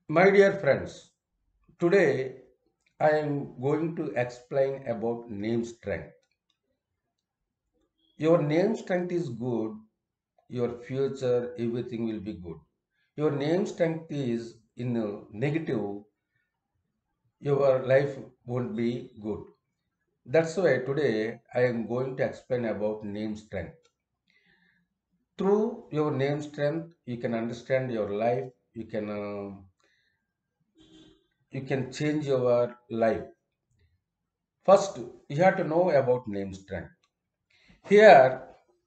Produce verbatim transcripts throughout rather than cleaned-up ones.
My dear friends, today I am going to explain about name strength. Your name strength is good, your future, everything will be good. Your name strength is in a negative, your life won't be good. That's why today I am going to explain about name strength. Through your name strength, you can understand your life, you can uh, you can change your life. First, you have to know about name strength. Here,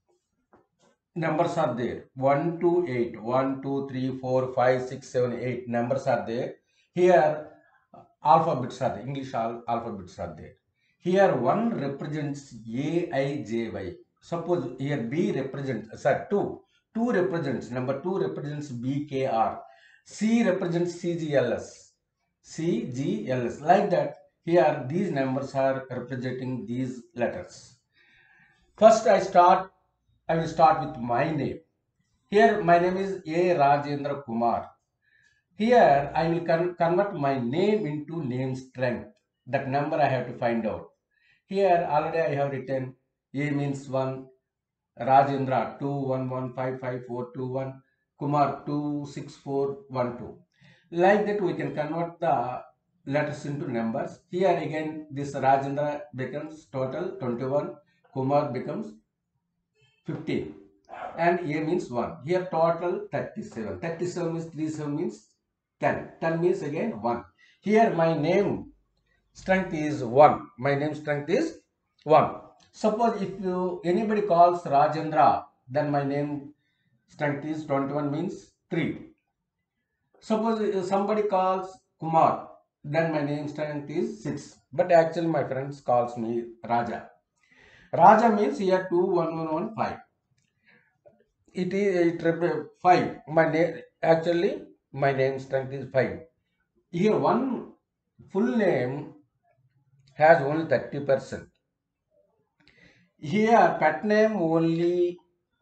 numbers are there. one to eight. one, two, three, four, five, six, seven, eight. Numbers are there. Here, alphabets are there. English al alphabets are there. Here, one represents A, I, J, Y. Suppose here B represents, sorry, two. two represents, number two represents B, K, R. C represents C, G, L, S. C, G, L, S. Like that, here these numbers are representing these letters. First, I start. I will start with my name. Here, my name is A. Rajendra Kumar. Here, I will con convert my name into name strength. That number I have to find out. Here, already I have written A means one, Rajendra two one one five five four two one, Kumar two six four one two. Like that, we can convert the letters into numbers. Here again, this Rajendra becomes total twenty-one, Kumar becomes fifteen, and A means one. Here total thirty-seven. thirty-seven means three seven means ten. ten means again one. Here my name strength is one. My name strength is one. Suppose if you anybody calls Rajendra, then my name strength is twenty-one means three. Suppose somebody calls Kumar, then my name strength is six. But actually my friends calls me Raja. Raja means here two one one one five. It is it five. My name actually my name strength is five. Here one full name has only thirty percent. Here pet name only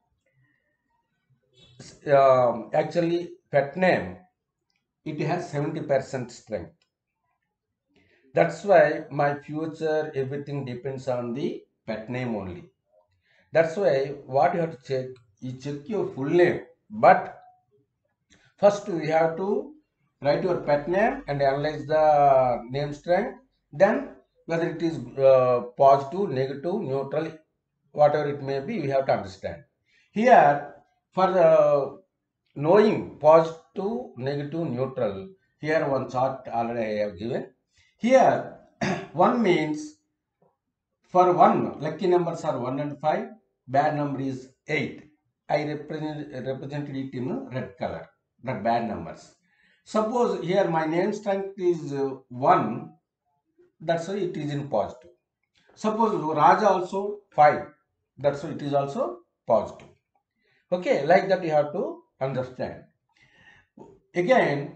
um, actually pet name it has seventy percent strength. That's why my future everything depends on the pet name only. That's why what you have to check, you check your full name, but first, we have to write your pet name and analyze the name strength. Then, whether it is uh, positive, negative, neutral, whatever it may be, we have to understand. Here, for uh, knowing positive, negative, neutral, here one chart already I have given. Here, one means for one, lucky numbers are one and five, bad number is eight. I represent, represented it in red color, the bad numbers. Suppose here my name strength is uh, one, that's why it is in positive. Suppose Raja also five, that's why it is also positive. Okay, like that you have to understand. Again,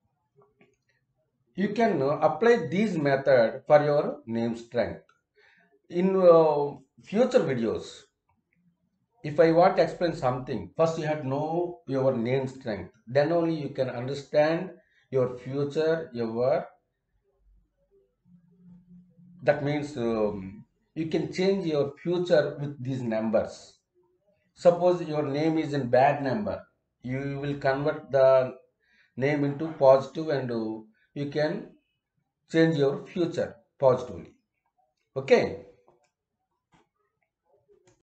you can uh, apply this method for your name strength. In uh, future videos, if I want to explain something, first you have to know your name strength. Then only you can understand your future, your that means um, you can change your future with these numbers. Suppose your name is in bad number, you will convert the name into positive and uh, you can change your future positively. Okay.